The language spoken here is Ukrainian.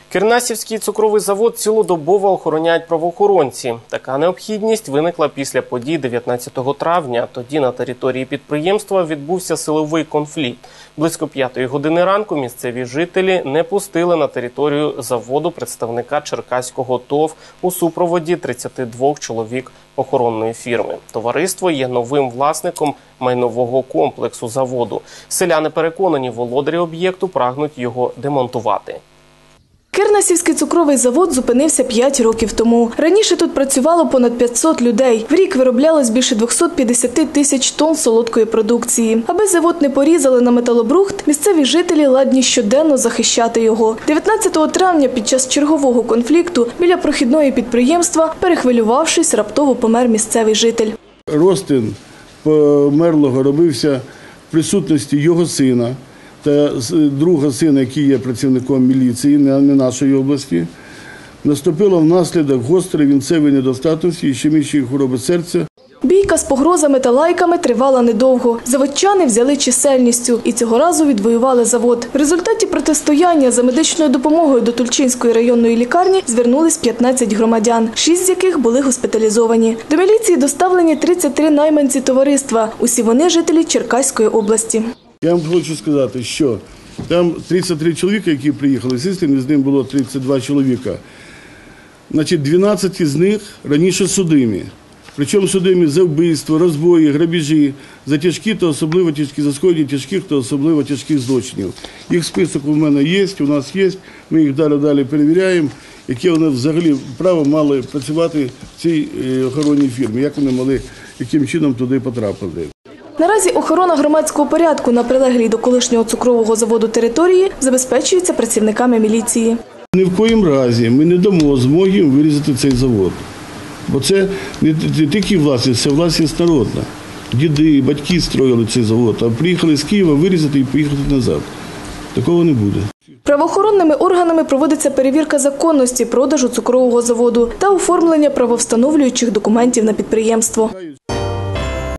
Кирнасівський цукровий завод цілодобово охороняють правоохоронці. Така необхідність виникла після подій 19 травня. Тоді на території підприємства відбувся силовий конфлікт. Близько 5-ї години ранку місцеві жителі не пустили на територію заводу представника черкаського ТОВ у супроводі 32 чоловік охоронної фірми. Товариство є новим власником майнового комплексу заводу. Селяни переконані, володарі об'єкту прагнуть його демонтувати. Кирнасівський цукровий завод зупинився 5 років тому. Раніше тут працювало понад 500 людей. В рік вироблялось більше 250 тисяч тонн солодкої продукції. Аби завод не порізали на металобрухт, місцеві жителі ладні щоденно захищати його. 19 травня під час чергового конфлікту біля прохідної підприємства, перехвилювавшись, раптово помер місцевий житель. Розтин померлого робився в присутності його сина та друга сина, який є працівником міліції, не нашої області. Наступило внаслідок гострої вінцевої недостатності, ішемічної хвороби серця. Бійка з погрозами та лайками тривала недовго. Заводчани взяли чисельністю і цього разу відвоювали завод. В результаті протистояння за медичною допомогою до Тульчинської районної лікарні звернулись 15 громадян, 6 з яких були госпіталізовані. До міліції доставлені 33 найманці товариства. Усі вони жителі Черкаської області. Я вам хочу сказати, що там 33 чоловіка, які приїхали з істини, з ним було 32 чоловіка. Значить, 12 з них раніше судимі. Причому судимі за вбивство, розбої, грабежі, за тяжкі та особливо тяжкі, за скоєння тяжких та особливо тяжких злочинів. Їх список у мене є, у нас є, ми їх далі перевіряємо, яке вони взагалі право мали працювати в цій охоронній фірмі, як вони могли, яким чином туди потрапити. Наразі охорона громадського порядку на прилеглій до колишнього цукрового заводу території забезпечується працівниками міліції. Ні в коїм разі ми не дамо змоги їм вирізати цей завод. Бо це не тільки власність, це власність народна. Діди, батьки строїли цей завод, а приїхали з Києва вирізати і поїхати назад. Такого не буде. Правоохоронними органами проводиться перевірка законності продажу цукрового заводу та оформлення правовстановлюючих документів на підприємство.